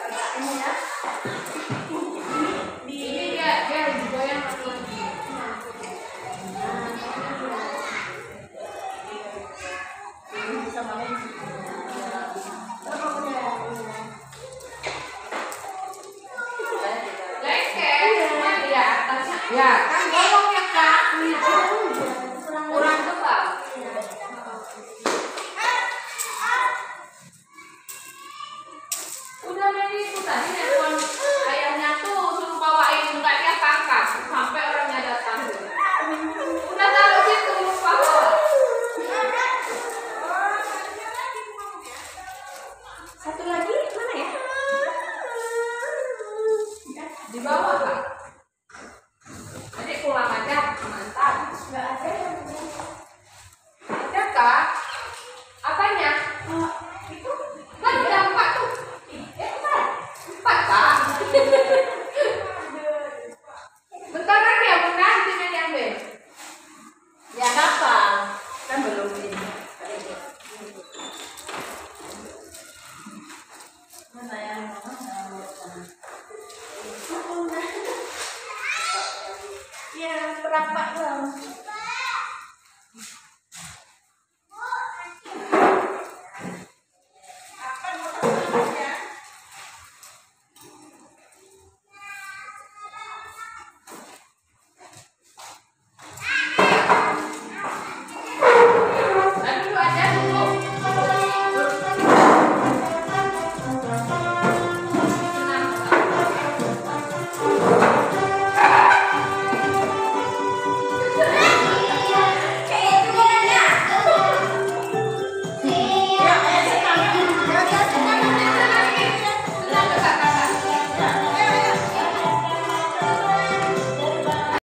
Ini ya. Ini dia digoyang lagi. Bisa main. Ya, kan bolong ya kak. Kurang tebal. Udah dari itu tadi nelfon ayahnya tuh suruh bawain, nggak dia angkat sampai orangnya datang. Udah taruh situ lupa bawa. Satu lagi mana ya? Di bawah.